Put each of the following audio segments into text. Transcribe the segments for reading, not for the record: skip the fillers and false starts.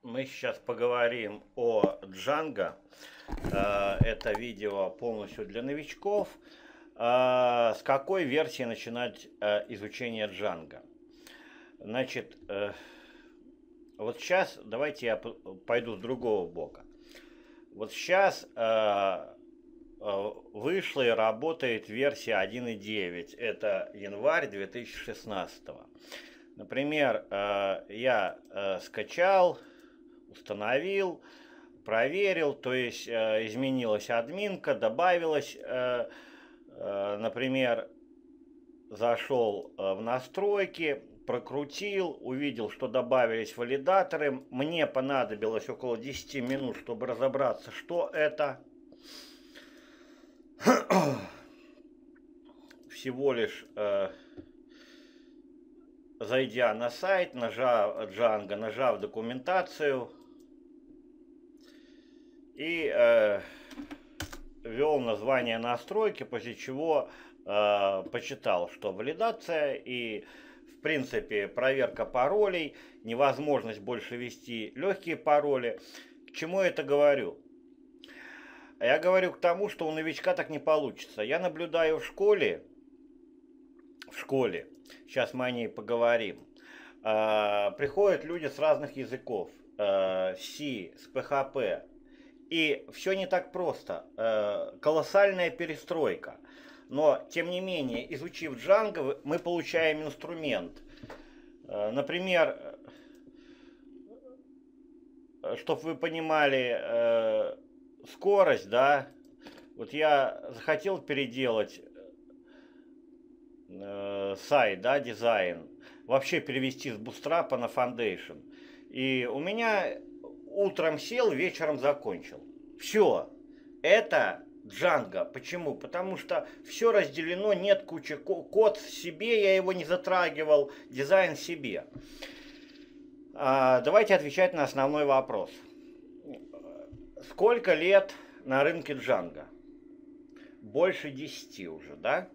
Мы сейчас поговорим о Django. Это видео полностью для новичков. С какой версии начинать изучение Django? Значит, вот сейчас давайте я пойду с другого бока. Вот сейчас вышла и работает версия 1.9. Это январь 2016. Например, я скачал, установил, проверил, то есть изменилась админка, добавилась, например, зашел в настройки, прокрутил, увидел, что добавились валидаторы. Мне понадобилось около 10 минут, чтобы разобраться, что это. Всего лишь зайдя на сайт, нажав Django, нажав документацию и ввел название настройки, после чего почитал, что валидация и в принципе проверка паролей, невозможность больше ввести легкие пароли. К чему я это говорю? Я говорю к тому, что у новичка так не получится. Я наблюдаю в школе, сейчас мы о ней поговорим, приходят люди с разных языков, C, с PHP, и все не так просто, колоссальная перестройка. Но, тем не менее, изучив Django, мы получаем инструмент. Например, чтобы вы понимали скорость, да, вот я захотел переделать сайт, да, дизайн, вообще перевести с Bootstrap на Foundation. И у меня утром сел, вечером закончил. Все. Это Django. Почему? Потому что все разделено, нет кучи, код себе, я его не затрагивал, дизайн себе. Давайте отвечать на основной вопрос. Сколько лет на рынке Django? Больше 10 уже, да?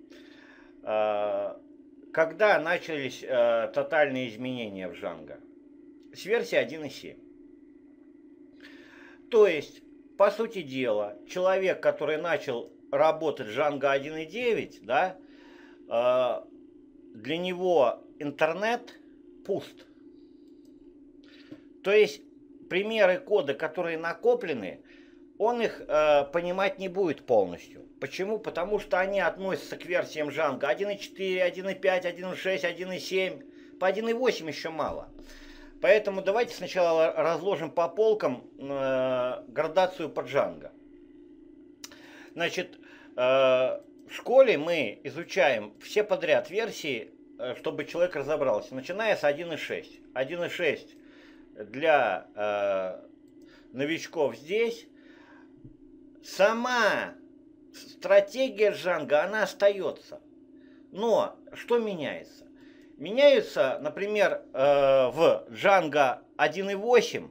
Когда начались тотальные изменения в Django? С версии 1.7. То есть, по сути дела, человек, который начал работать в Django 1.9, да, для него интернет пуст. То есть, примеры кода, которые накоплены, он их понимать не будет полностью. Почему? Потому что они относятся к версиям Django 1.4, 1.5, 1.6, 1.7. По 1.8 еще мало. Поэтому давайте сначала разложим по полкам градацию по Django. Значит, в школе мы изучаем все подряд версии, чтобы человек разобрался, начиная с 1.6. 1.6 для новичков здесь. Сама стратегия Django, она остается. Но что меняется? Меняются, например, в Django 1.8,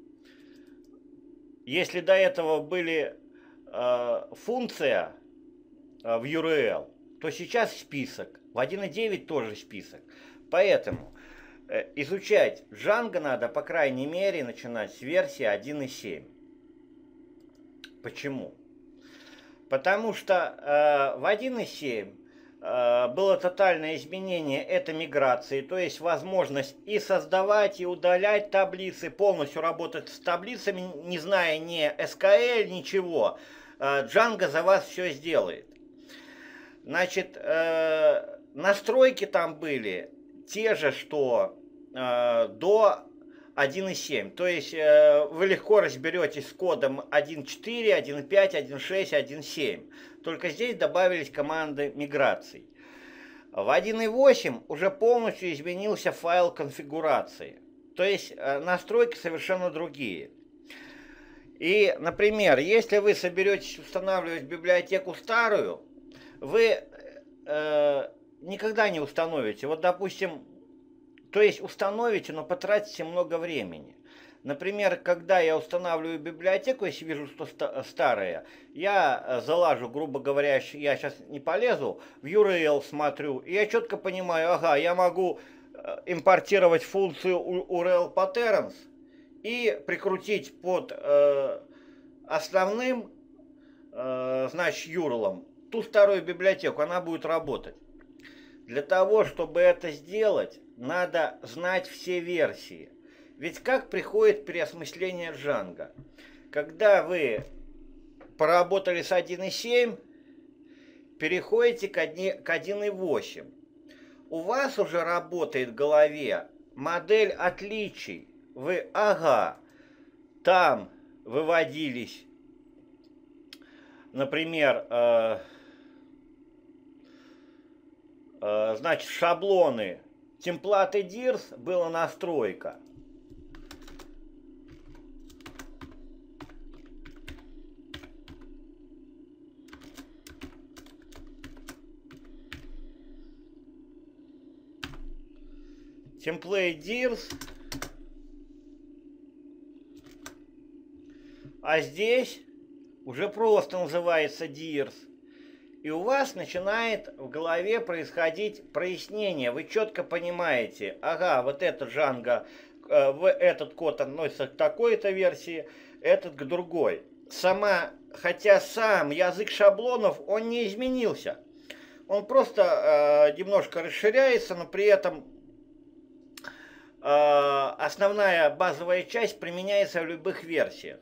если до этого были функция в URL, то сейчас список. В 1.9 тоже список. Поэтому изучать Django надо, по крайней мере, начинать с версии 1.7. Почему? Потому что в 1.7 было тотальное изменение, это миграции, то есть возможность и создавать, и удалять таблицы, полностью работать с таблицами, не зная ни SQL, ничего. Django за вас все сделает. Значит, настройки там были те же, что до 1.7. То есть вы легко разберетесь с кодом 1.4, 1.5, 1.6, 1.7. Только здесь добавились команды миграций. В 1.8 уже полностью изменился файл конфигурации. То есть настройки совершенно другие. И, например, если вы соберетесь устанавливать библиотеку старую, вы никогда не установите. Вот, допустим, то есть установите, но потратите много времени. Например, когда я устанавливаю библиотеку, если вижу, что старая, я залажу, грубо говоря, я сейчас не полезу, в URL смотрю, и я четко понимаю, ага, я могу импортировать функцию URL patterns и прикрутить под основным, значит, URL ту старую библиотеку, она будет работать. Для того, чтобы это сделать, надо знать все версии. Ведь как приходит переосмысление Django? Когда вы поработали с 1.7, переходите к 1.8. У вас уже работает в голове модель отличий. Вы, ага, там выводились, например, значит, шаблоны, темплаты DIRS, была настройка. Template DIRS. А здесь уже просто называется DIRS. И у вас начинает в голове происходить прояснение. Вы четко понимаете, ага, вот этот Django, этот код относится к такой-то версии, этот к другой. Хотя сам язык шаблонов, он не изменился. Он просто немножко расширяется, но при этом основная базовая часть применяется в любых версиях.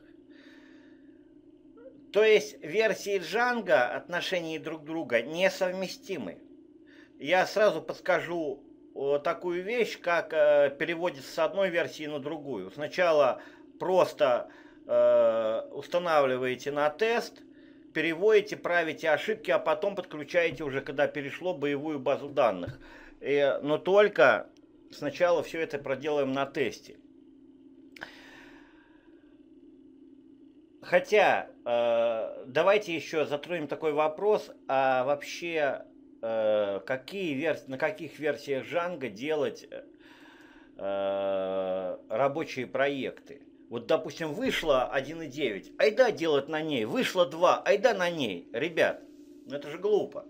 То есть версии Django отношений друг друга несовместимы. Я сразу подскажу такую вещь, как переводится с одной версии на другую. Сначала просто устанавливаете на тест, переводите, правите ошибки, а потом подключаете уже, когда перешло, боевую базу данных. Но только сначала все это проделаем на тесте. Хотя, давайте еще затронем такой вопрос, а вообще на каких версиях Django делать рабочие проекты? Вот, допустим, вышло 1.9, айда делать на ней, вышло 2, айда на ней. Ребят, ну это же глупо.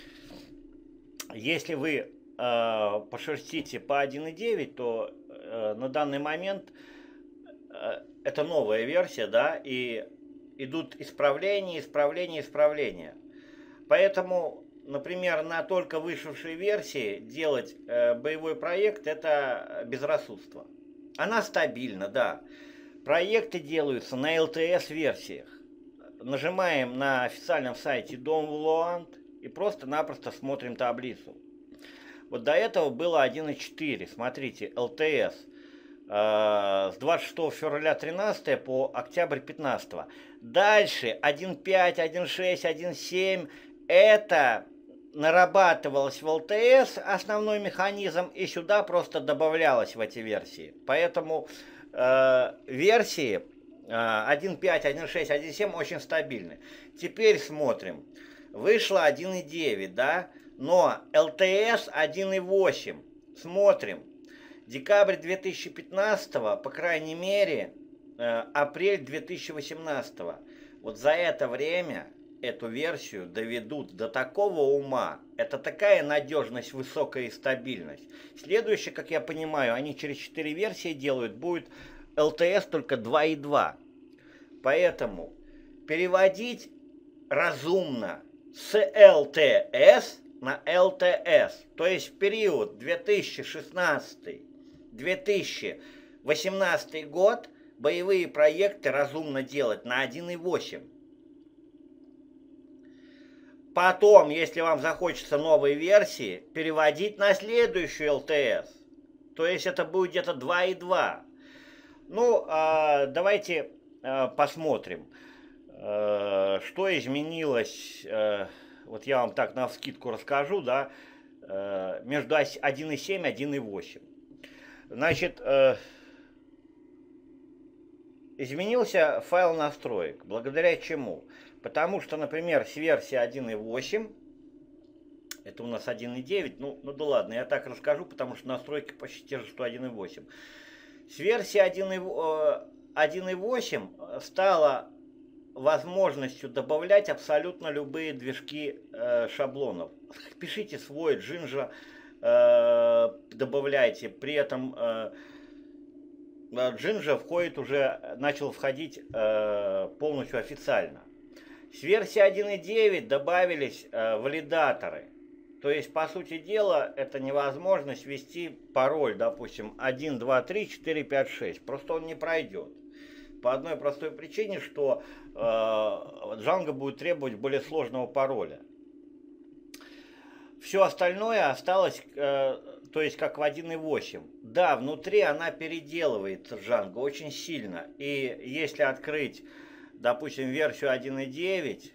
Если вы пошерстите по 1.9, то на данный момент это новая версия, да, и идут исправления. Поэтому, например, на только вышедшей версии делать боевой проект — это безрассудство. Она стабильна, да. Проекты делаются на LTS-версиях. Нажимаем на официальном сайте Dom Valuant и просто-напросто смотрим таблицу. Вот до этого было 1.4, смотрите, LTS. С 26 февраля 13 по октябрь 15. Дальше 1.5, 1.6, 1.7 это нарабатывалось в ЛТС, основной механизм, и сюда просто добавлялось в эти версии. Поэтому версии 1.5, 1.6, 1.7 очень стабильны. Теперь смотрим. Вышло 1.9, да, но ЛТС 1.8. Смотрим. Декабрь 2015, по крайней мере, апрель 2018. Вот за это время эту версию доведут до такого ума. Это такая надежность, высокая и стабильность. Следующее, как я понимаю, они через 4 версии делают, будет LTS только 2.2. Поэтому переводить разумно с LTS на LTS, то есть в период 2016-2018 год боевые проекты разумно делать на 1.8. Потом, если вам захочется новой версии, переводить на следующую LTS. То есть это будет где-то 2.2. Ну, давайте посмотрим, что изменилось. Вот я вам так навскидку расскажу, да, между 1.7 и 1.8. Значит, изменился файл настроек. Благодаря чему? Потому что, например, с версии 1.8, это у нас 1.9, ну да ладно, я так расскажу, потому что настройки почти те же, что 1.8. С версии 1.8 стало возможностью добавлять абсолютно любые движки шаблонов. Пишите свой Jinja, добавляйте, при этом Jinja входит уже, начал входить полностью официально. С версии 1.9 добавились валидаторы. То есть, по сути дела, это невозможность ввести пароль, допустим, 1, 2, 3, 4, 5, 6. Просто он не пройдет. По одной простой причине, что Django будет требовать более сложного пароля. Все остальное осталось, то есть как в 1.8. Да, внутри она переделывается, Django, очень сильно. И если открыть, допустим, версию 1.9,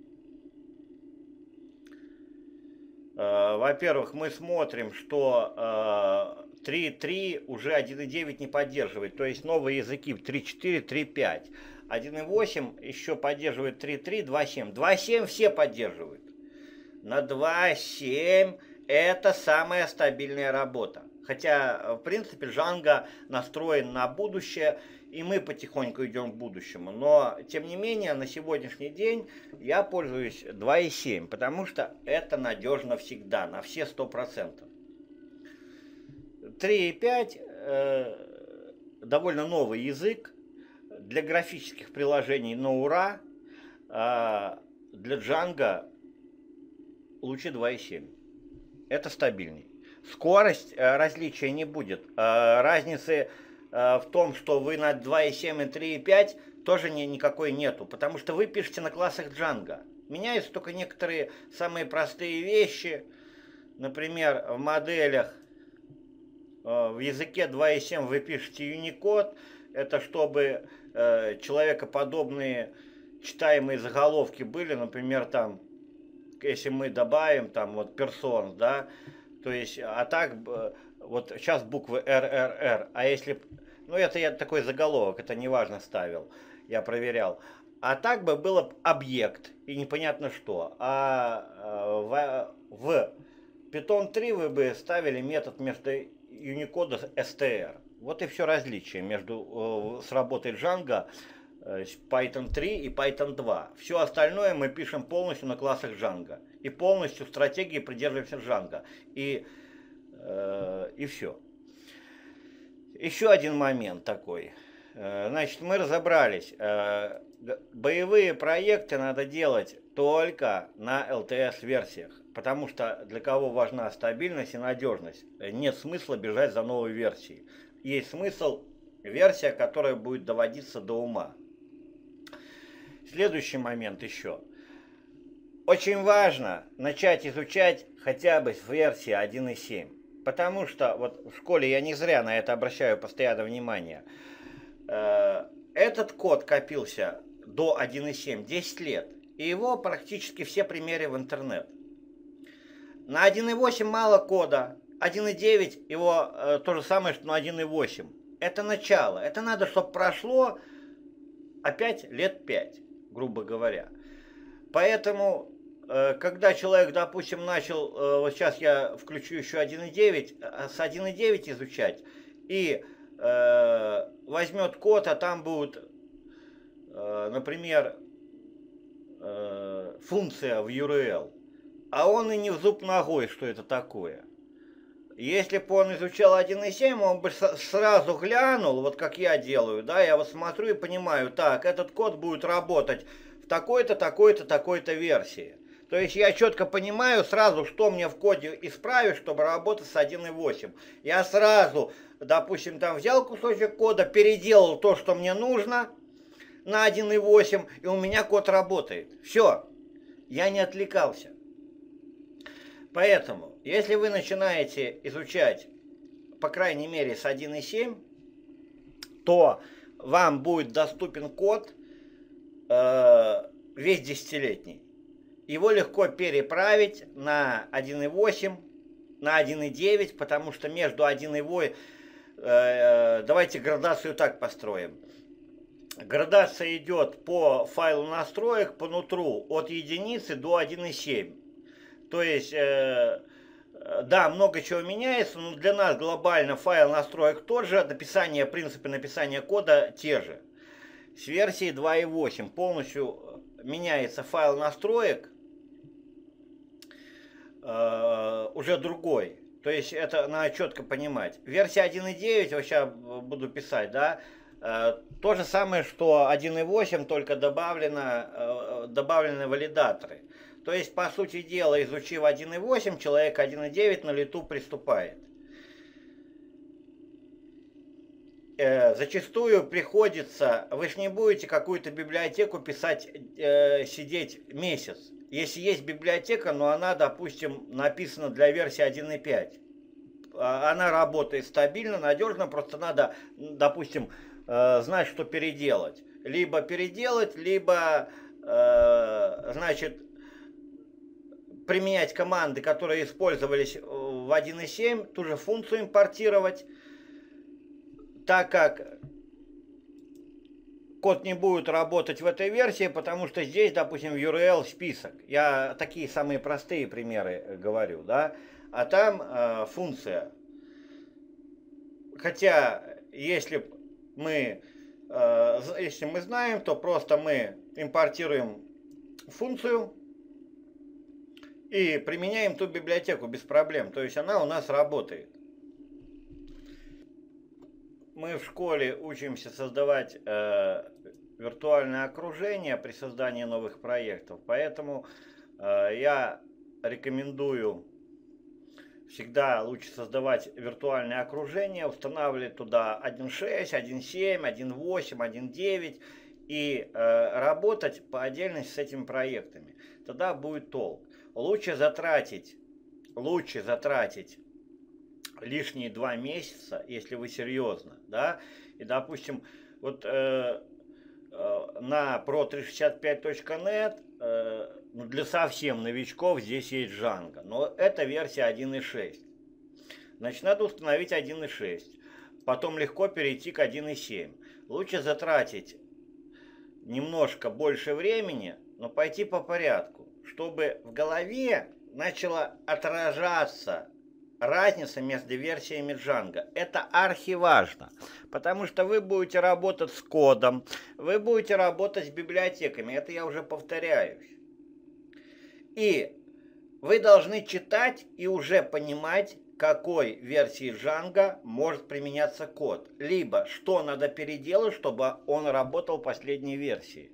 во-первых, мы смотрим, что 3.3 уже 1.9 не поддерживает. То есть новые языки 3.4, 3.5. 1.8 еще поддерживает 3.3, 2.7. 2.7 все поддерживают. На 2.7 это самая стабильная работа. Хотя, в принципе, Django настроен на будущее, и мы потихоньку идем к будущему. Но, тем не менее, на сегодняшний день я пользуюсь 2.7, потому что это надежно всегда, на все 100%. 3.5 довольно новый язык для графических приложений на ура. Для Django лучше 2.7. Это стабильней. Скорость различия не будет. Разницы в том, что вы на 2.7 и 3.5 тоже никакой нету, потому что вы пишете на классах Django. Меняются только некоторые самые простые вещи. Например, в моделях в языке 2.7 вы пишете Unicode. Это чтобы человекоподобные читаемые заголовки были. Например, там, если мы добавим там вот персон, да, то есть, а так, вот сейчас буквы РРР, а если, ну это я такой заголовок, это неважно ставил, я проверял. А так бы было объект и непонятно что. А в Python 3 вы бы ставили метод вместо Unicode str. Вот и все различие между с работой Django, Python 3 и Python 2. Все остальное мы пишем полностью на классах Django. И полностью стратегии придерживаемся Django. И все. Еще один момент такой. Значит, мы разобрались. Боевые проекты надо делать только на LTS-версиях. Потому что для кого важна стабильность и надежность, нет смысла бежать за новой версией. Есть смысл версия, которая будет доводиться до ума. Следующий момент еще. Очень важно начать изучать хотя бы с версии 1.7. Потому что вот в школе я не зря на это обращаю постоянно внимание. Этот код копился до 1.7 10 лет. И его практически все примеры в интернет. На 1.8 мало кода. 1.9 его то же самое, что на 1.8. Это начало. Это надо, чтобы прошло опять лет 5, грубо говоря. Поэтому, когда человек, допустим, начал, вот сейчас я включу еще 1.9, с 1.9 изучать, и возьмет код, а там будет, например, функция в URL, а он и не в зуб ногой, что это такое. Если бы он изучал 1.7, он бы сразу глянул, вот как я делаю, да, я вот смотрю и понимаю, так, этот код будет работать в такой-то, такой-то, такой-то версии. То есть я четко понимаю сразу, что мне в коде исправить, чтобы работать с 1.8. Я сразу, допустим, там взял кусочек кода, переделал то, что мне нужно на 1.8, и у меня код работает. Все, я не отвлекался. Поэтому, если вы начинаете изучать, по крайней мере, с 1.7, то вам будет доступен код весь десятилетний. Его легко переправить на 1.8, на 1.9, потому что между 1.8, давайте градацию так построим. Градация идет по файлу настроек, по нутру, от единицы до 1.7. То есть, да, много чего меняется, но для нас глобально файл настроек тот же, написание, принципы написания кода те же. С версии 2.8 полностью меняется файл настроек, уже другой. То есть это надо четко понимать. Версия 1.9, вот сейчас буду писать, да, то же самое, что 1.8, только добавлены валидаторы. То есть, по сути дела, изучив 1.8, человек 1.9 на лету приступает. Зачастую приходится, вы же не будете какую-то библиотеку писать, сидеть месяц. Если есть библиотека, но она, допустим, написана для версии 1.5, она работает стабильно, надежно, просто надо, допустим, знать, что переделать. Либо переделать, либо, значит, применять команды, которые использовались в 1.7, ту же функцию импортировать, так как код не будет работать в этой версии, потому что здесь, допустим, в URL список. Я такие самые простые примеры говорю, да. А там функция. Хотя, если мы знаем, то просто мы импортируем функцию и применяем ту библиотеку без проблем. То есть она у нас работает. Мы в школе учимся создавать виртуальное окружение при создании новых проектов, поэтому я рекомендую всегда лучше создавать виртуальное окружение, устанавливать туда 1.6, 1.7, 1.8, 1.9 и работать по отдельности с этими проектами. Тогда будет толк. Лучше затратить лишние 2 месяца, если вы серьезно, да, и, допустим, вот на pro365.net для совсем новичков здесь есть Django, но это версия 1.6. Значит, надо установить 1.6, потом легко перейти к 1.7. Лучше затратить немножко больше времени, но пойти по порядку, чтобы в голове начала отражаться разница между версиями Django. Это архиважно, потому что вы будете работать с кодом, вы будете работать с библиотеками, это я уже повторяюсь. И вы должны читать и уже понимать, какой версии Django может применяться код, либо что надо переделать, чтобы он работал в последней версии.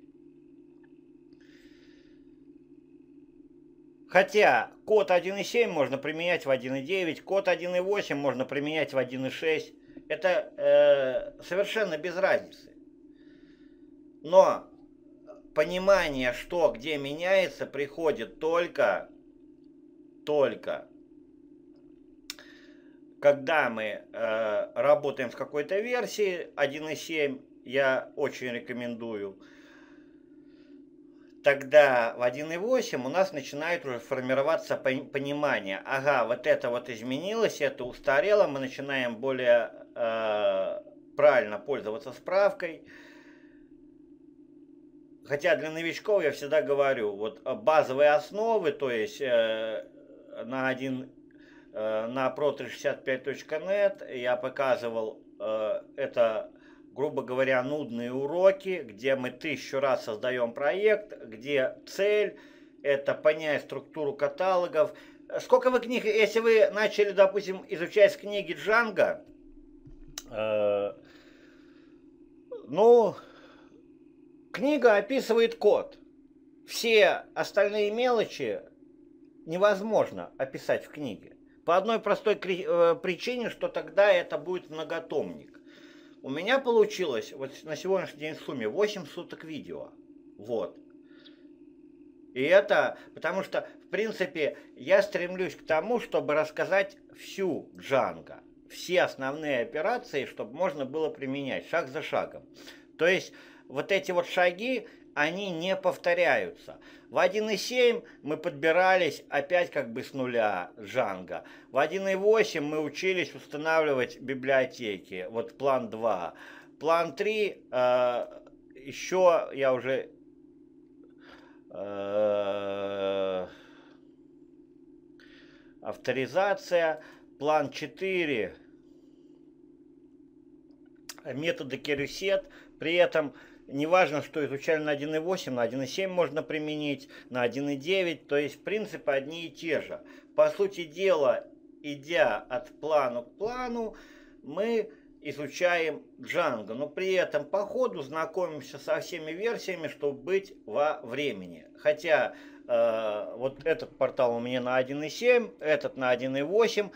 Хотя код 1.7 можно применять в 1.9, код 1.8 можно применять в 1.6. Это совершенно без разницы. Но понимание, что где меняется, приходит только когда мы работаем с какой-то версией 1.7, я очень рекомендую. Тогда в 1.8 у нас начинает уже формироваться понимание. Ага, вот это вот изменилось, это устарело, мы начинаем более правильно пользоваться справкой. Хотя для новичков я всегда говорю, вот базовые основы, то есть на pro365.net я показывал это, грубо говоря, нудные уроки, где мы 1000 раз создаем проект, где цель это понять структуру каталогов. Сколько вы книг, если вы начали, допустим, изучать книги Django, ну, книга описывает код. Все остальные мелочи невозможно описать в книге. По одной простой причине, что тогда это будет многотомник. У меня получилось вот на сегодняшний день в сумме 8 суток видео. Вот. И это потому что, в принципе, я стремлюсь к тому, чтобы рассказать всю Django. Все основные операции, чтобы можно было применять шаг за шагом. То есть вот эти вот шаги, они не повторяются. В 1.7 мы подбирались опять как бы с нуля Django. В 1.8 мы учились устанавливать библиотеки. Вот план 2. План 3 еще я уже авторизация. План 4 методы Керюсет. При этом неважно, что изучали на 1.8, на 1.7 можно применить, на 1.9, то есть принципы одни и те же. По сути дела, идя от плана к плану, мы изучаем Django, но при этом по ходу знакомимся со всеми версиями, чтобы быть во времени. Хотя вот этот портал у меня на 1.7, этот на 1.8.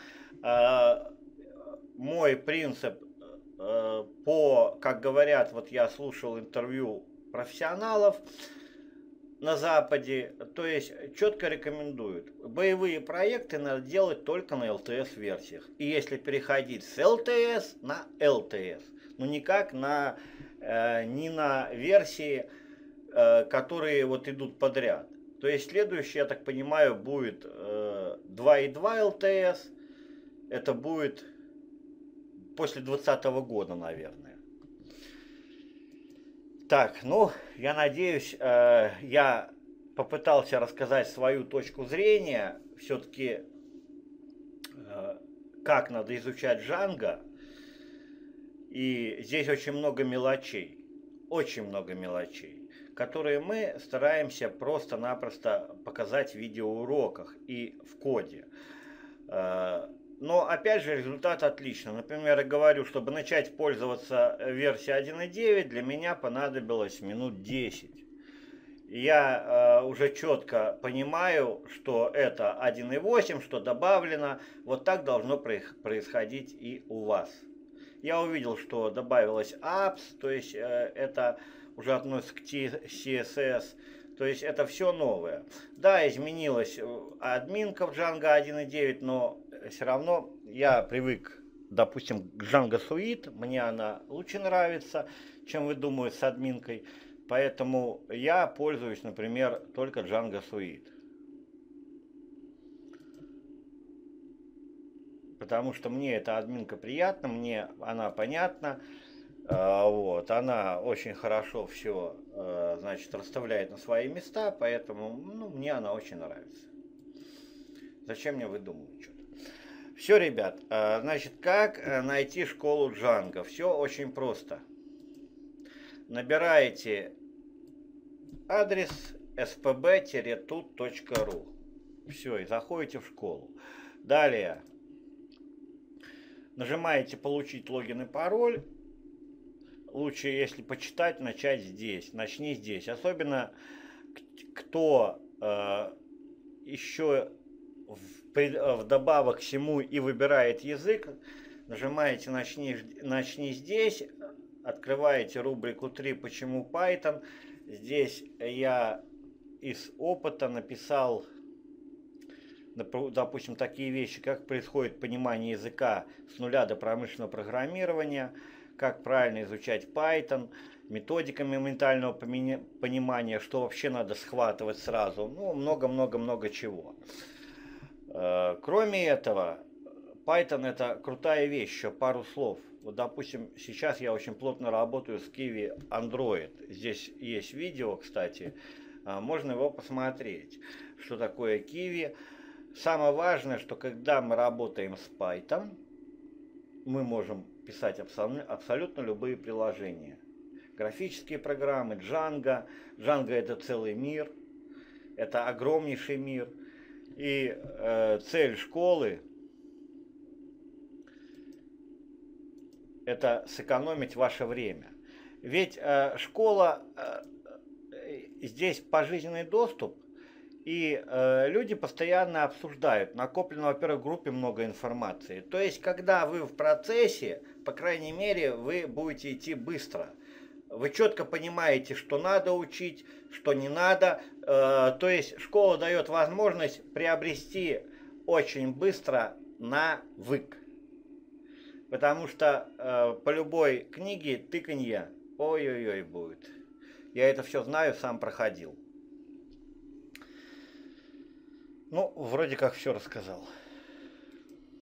Мой принцип как говорят, вот я слушал интервью профессионалов на Западе, то есть четко рекомендуют. Боевые проекты надо делать только на LTS-версиях. И если переходить с LTS на LTS, ну никак не на версии, которые вот идут подряд. То есть следующий, я так понимаю, будет 2.2 LTS. Это будет после 2020 года, наверное. Так, ну, я надеюсь, я попытался рассказать свою точку зрения, все-таки, как надо изучать Django. И здесь очень много мелочей, которые мы стараемся просто-напросто показать в видеоуроках и в коде. Но опять же результат отличный. Например, я говорю, чтобы начать пользоваться версией 1.9, для меня понадобилось минут 10. Я уже четко понимаю, что это 1.8, что добавлено. Вот так должно происходить и у вас. Я увидел, что добавилось apps, то есть это уже относится к CSS. То есть это все новое. Да, изменилась админка в Django 1.9, но все равно я привык, допустим, к Django Suite. Мне она лучше нравится, чем вы думаете, с админкой. Поэтому я пользуюсь, например, только Django Suite. Потому что мне эта админка приятна, мне она понятна. Вот, она очень хорошо все, значит, расставляет на свои места, поэтому, ну, мне она очень нравится. Зачем мне выдумывать что-то? Все, ребят, значит, как найти школу Django? Все очень просто. Набираете адрес spb-tut.ru. Все, и заходите в школу. Далее нажимаете «Получить логин и пароль». Лучше, если почитать, начать здесь. Начни здесь. Особенно, кто еще вдобавок к всему и выбирает язык, нажимаете начни здесь, открываете рубрику 3 «Почему Python?». Здесь я из опыта написал, допустим, такие вещи, как происходит понимание языка с нуля до промышленного программирования, как правильно изучать Python, методика моментального понимания, что вообще надо схватывать сразу, ну, много-много-много чего. Кроме этого, Python это крутая вещь, еще пару слов. Вот, допустим, сейчас я очень плотно работаю с Kiwi Android. Здесь есть видео, кстати, можно его посмотреть, что такое Kiwi. Самое важное, что когда мы работаем с Python, мы можем писать абсолютно любые приложения. Графические программы, Django. Django это целый мир, это огромнейший мир. И цель школы это сэкономить ваше время. Ведь школа здесь пожизненный доступ, и люди постоянно обсуждают. Накоплено, во-первых, в группе много информации. То есть, когда вы в процессе, по крайней мере, вы будете идти быстро. Вы четко понимаете, что надо учить, что не надо. То есть, школа дает возможность приобрести очень быстро навык. Потому что по любой книге тыканье, ой-ой-ой, будет. Я это все знаю, сам проходил. Ну, вроде как все рассказал.